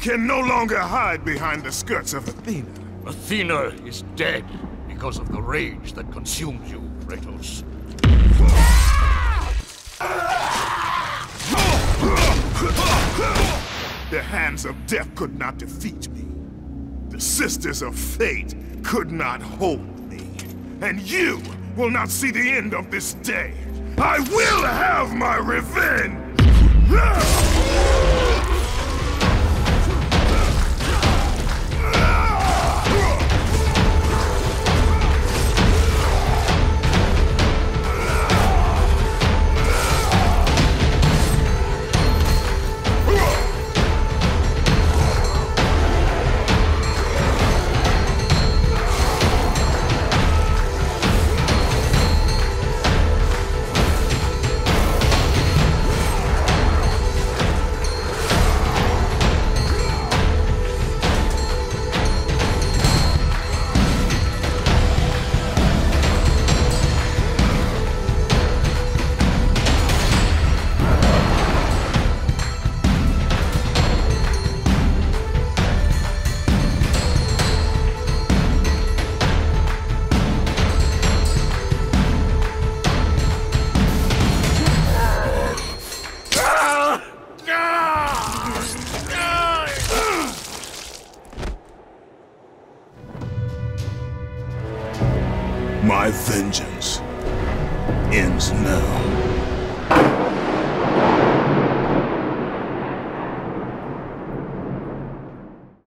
can no longer hide behind the skirts of Athena. Athena is dead because of the rage that consumes you, Kratos. The hands of death could not defeat me. The sisters of fate could not hold me. And you will not see the end of this day. I will have my revenge! My vengeance ends now.